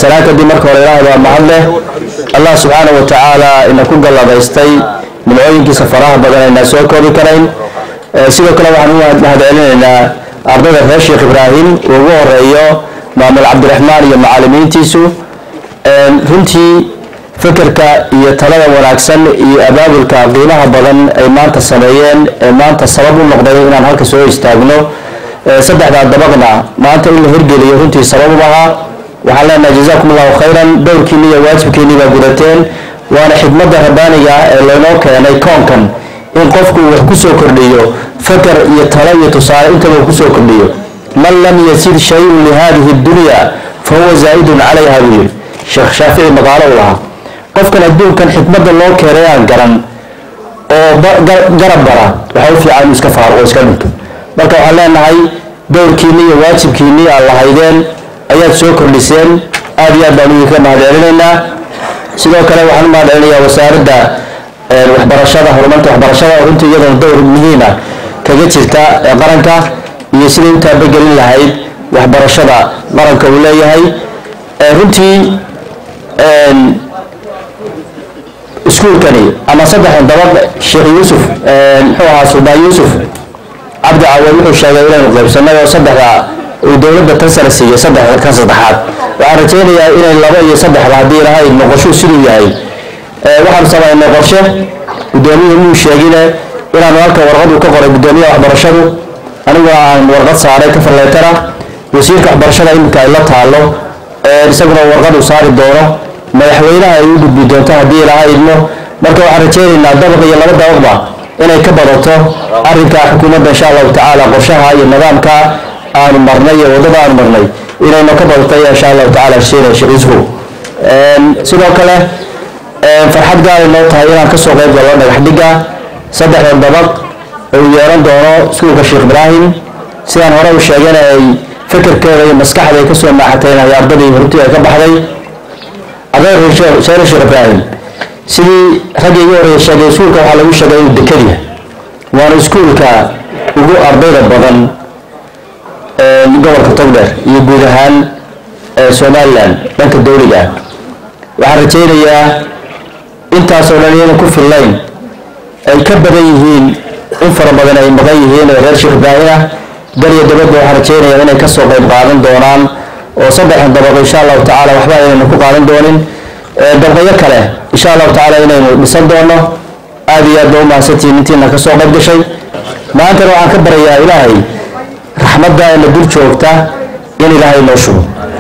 سلاك دي مركو رياضة محله الله سبحانه وتعالى إن كل الله بيستي من عين كي سفرها بدل الناس وكذا كرين سيدو كلا وحنوا هذا إلنا أرض الشيخ إبراهيم وهو الرئيو مع عبد الرحمن يا معلمين تيسو runtii fikirka iyo talada wanaagsan iyo abaabulka qiimaha badan ay maanta sameeyeen maanta sabab u noqday inaan halka soo istaagno saddexda dabaqna maanta in la hirgeliyo runtii sabab u ahaa waxaan leenahay jazakumullahu khayran dowrkiina iyo waajibkiina baa gudateen waana xidmadda rabbaaniga ee loo keenay koonkan in qofku wax ku soo kordhiyo fikir iyo talo iyo tusaale inta uu ku soo kordhiyo man lam yasid shay'un li hadhihi ad-dunya fa huwa zaidun 'alayha bil sheekh Shaafici magaalo laha qofkan adduunkan xikmadda loo keenay garan oo garab bara waxa uu fiican iska faaro iska dhinto marka waxaan leenahay dowrkiina iyo waajibkiina Allah haydeen ayaad soo kordhiseen aad iyo aad baan idinka mahadcelinaynaa sidoo kale waxaan mahadcelinayaa wasaaradda waxbarashada horumarinta waxbarashada runtii iyadoo dowr muhiim ah kaga jirta qaranka iyo sidii inta begelin lahayd waxbarashada qaranka uu leeyahay runtii iskuulkani ama saddexdan dabaq sheekh Yuusuf muxuu Suldaan Yuusuf Cabdi Cawad wuxuu sheegay inuu qaybsanayo saddexda oo dawladda tan siiyay saddexda kan saddexaad waxaan rajaynayaa inay laba iyo saddexda hadii ilaahay noqosho sidoo yahay waxaan sameeynaa qorshe gudoomiyuhu uu sheegay inaan halka warqad uu ka qoray gudoomiyaha waxbarashadu anigu aan warqad saaray ka farleetara wasiirka waxbarashada imka ay la taalo isaguna warqad uu saari doono madaxweynaha ay u gudbi doonto hadii ilaahay idmo marka waxaan rajaynaynaa dabaq iyo laba dabaqba inay ka badato arrinka xukuumadda insha Allah ta'ala qorshaha iyo nidaamka aan marnay iyo wadada aan marnay inayna ka badato insha Allah ta'ala shaqadiisu sidoo kale farxad gaar ah noo tahay inaan ka soo qayb galo dhagax dhiga saddexdan dabaq oo yeelan doono iskuulka Sheekh Ibraahim sidaan hore u sheeganay fikirkeeda iyo maskaxda ay ka soo maaxatayna ardadii hortii ay ka baxday adeer Sheekh Ibraahim sidii ragii hore sheegay iskuulka waxa lagu sheegay inuu dekadiya waana iskuulka ugu ardayda badan gobolka Togdheer iyo guud ahaan Soomaaliland dhanka dawliga waxaan rajaynayaa intaas oo dhan ku filayn ay ka badan yihiin in fara badan ay maqan yihiin reer Sheekh Ibraahim dariya dabadda waxaan rajaynayaa inay ka soo qayb qaadan doonaan oo saddexdan dabaq insha Allah ta'ala waxba aynu ku qaadan doonin dabaqyo kale insha Allah ta'ala inaynu dhisan doono aad iyo aad u mahadsantiin intiina ka soo qayb gashay maanta waxaan ka barayaa Ilaahay raxmadda ee dul joogta in Ilaahay noo shubo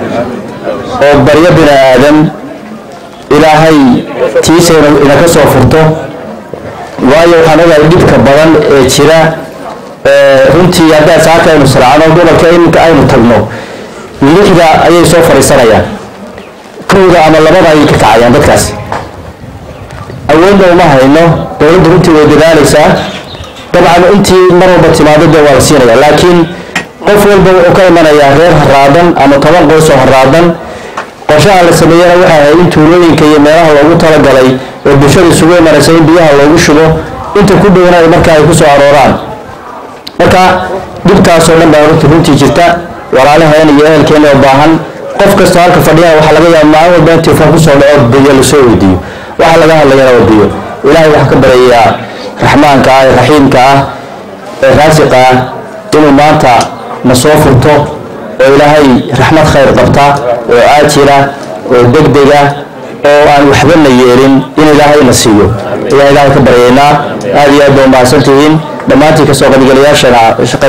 oo baryo bini aadam Ilaahay tiisayna ina ka soo furto waayo waxaan ogahay dhibka badan ee jira runtii hadda saaka aynu salaano gobolka imka aynu tagno lixda ayay soo fariisanayaan kooda ama labada ay ka kacayaan dadkaas awoodna uma hayno dawladdu runtii way dadaalaysaa dabcan intii mar walba timaadada waa siinaya laakiin qof walba oo ka imanaya reer haraadan ama toban qoys oo haraadan qorshaha la sameeyay waxa ay tuulooyinka iyo meelaha loogu talagalay oo bulshada isugu imanaysa in biyaha loogu shubo inta ku dhawaan marka ay ku soo arooraan marka dibtaas oo dhan baa runtii jirta walaalaheena iyo ehelkeena oo baahan qof kasta halka fadhiya waxa laga yaabaa maalin walba intii faa ku soo dhaco biyo la soo weydiiyo waxa laga hadlayaa waa biyo ilaahay waxa ka barayaa raxmaanka ah raxiimka ah raasiqa inuu maanta na soo furto oo ilaahay raxmad khayr qabta oo aajira oo degdega oo aan waxba la yeelin in ilaahay na siiyo ilaahay ka baraynaa aad iyo aad u mahadsantihiin dhamaantii ka soo qaybgalayaashana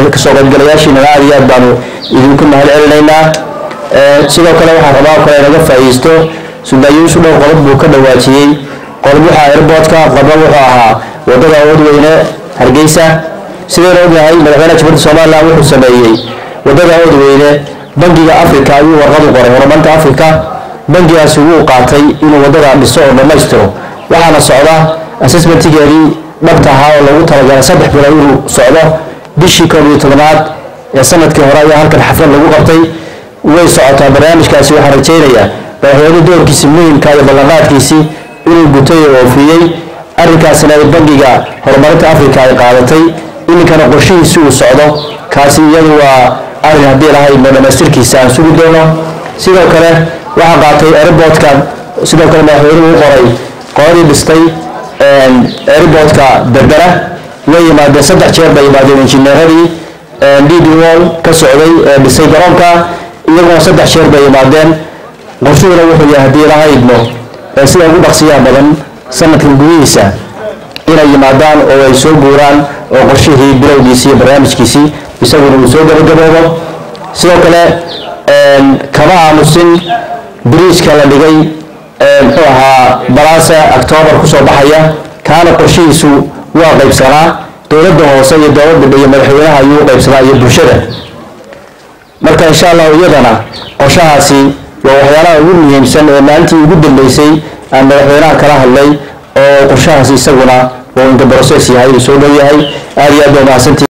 aad iyo aad baanu idinku mahadcelinaynaa sidoo kale waxaan rabaa kale naga faa'iisto Suldaan Yuusuf dhowr qodob buu ka dhawaajiyay qodob waxa airportka qaba wuxuu ahaa wadada wadweyne Hargeysa sidoo ognahay madaxweynaha Jamhuuriyadda Soomaaliya wuxuu sameeyay wadada wadweyne bangiga Afrika ayuu warqad u qoray horumarinta Afrika bangigaas uu qaatay inuu wadada dhiso oo dhammaystiro waxaana socda assessment-geedii dhabta ahaa oo lagu talagalay 3 bilood inuu socdo bishii 11aad ee sanadkii hore ayaa halkan xaflad lagu qabtay way socotaa barnaamijkaasi waxaan rajaynayaa madaxweyne doorkiisa muhiimka iyo ballanqaadkiisii inuu gutay oo oofiyay arrinkaasina ay bangiga horumarinta Afrika ay qaadatay iminkana qorshihiisu uu socdo kaasi iyadu waa arrin haddii lahay dhammaystirkiisa aan sugi doono sidoo kale waxaa qaatay airportka sidoo kale madaxweynuhu u qoray qoladii dhistay airportka berbera way yimaadeen 3 jeer bay yimaadeen injineeradii DDO ka socday dhisay garoonka iyagoo 3 jeer bay yimaadeen qorshuhuna wuxuu yahay hadii la haydmo sida ugu dhaqsiyaha badan sanadkan gudihiisa inay yimaadaan oo ay soo guuraan oo qorshihii bilowgiisii barnaamijkiisii isaguna uu soo gabagaboobo sidoo kale kama aamusin bridge-ka la dhigay muxuu ahaa balaasa October ku soo baxaya kaana qorshihiisu waa qaybsanaa dowladda hoose iyo dowladda iyo madaxweynaha ayuu qaybsanaa iyo bulshada marka insha Allah iyadana qorshahaasi waa waxyaalaha ugu muhiimsan ee maalintii ugu dambeysay aan madaxweynaha kala hadlay oo qorshahaasi isaguna oo inta process yahay soo dhaw yahay aad iyo aad u mahadsantihiin